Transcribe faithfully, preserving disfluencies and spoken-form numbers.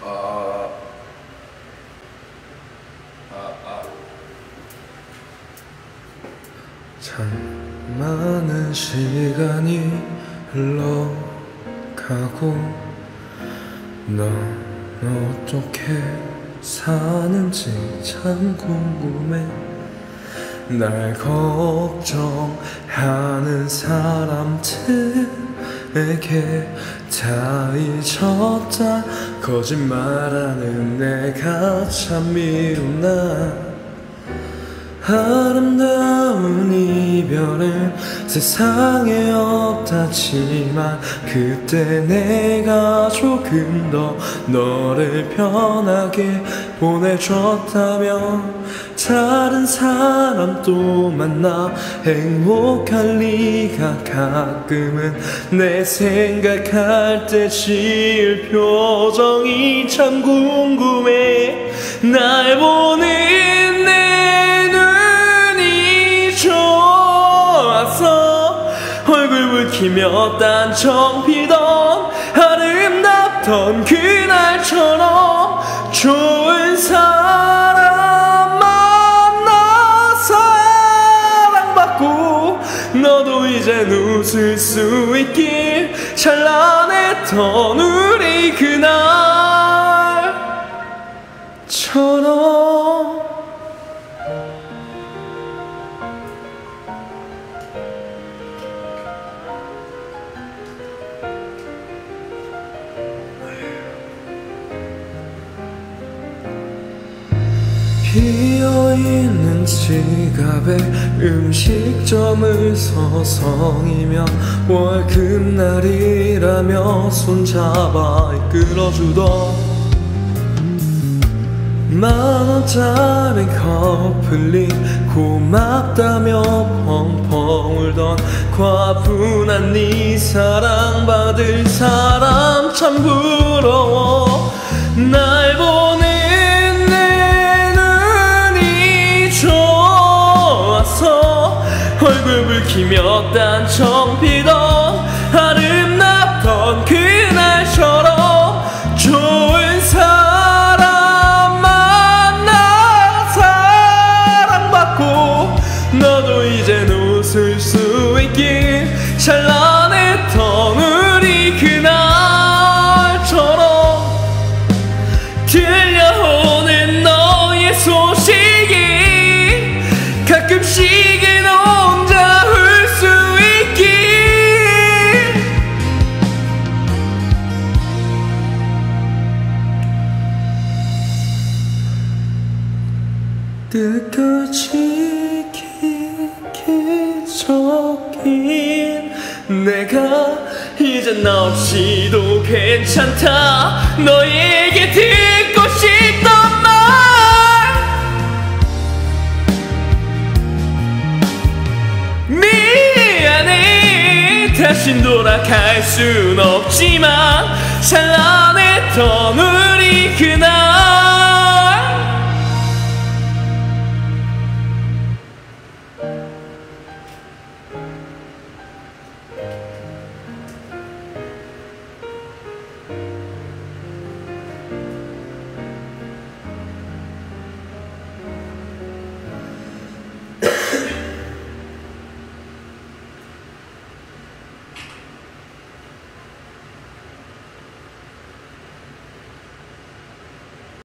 아, 아, 아. 참 많은 시간이 흘러가고 넌 어떻게 사는지 참 궁금해. 날 걱정하는 사람들에게 다 잊었다 거짓말하는 내가 참 미웠나. 아름다운 이별은 세상에 없다지만 그때 내가 조금 더 너를 편하게 보내줬다면 다른 사람 또 만나 행복할 리가. 가끔은 내 생각할 때 지을 표정이 참 궁금해. 날 보는 내 눈이 좋아서 얼굴 붉히며 딴청 피던 아름답던 그날처럼 좋은 사람 만나 사랑받고 너도 이젠 웃을 수 있길. 찬란했던 우리 그날처럼. 비어있는 지갑에 음식점을 서성이며 월급날이라며 손잡아 이끌어주던 만원짜리 커플이 고맙다며 펑펑 울던 과분한 네 사랑받을 사람 참 부러워. 날 보는 얼굴 붉히며 딴청 피던 아름답던 그날처럼 좋은 사람 만나 사랑받고 너도 이젠 웃을 수 있길. 찬란했던 우리 그날처럼 들려오는 너의 소식이 가끔씩은 혼자 울 수 있길. 끝까지 기적인 내가 이젠 나 없이도 괜찮다. 너에게 듣고 싶던 말 미안해. 다신 돌아갈 순 없지만 찬란했던 우리 그날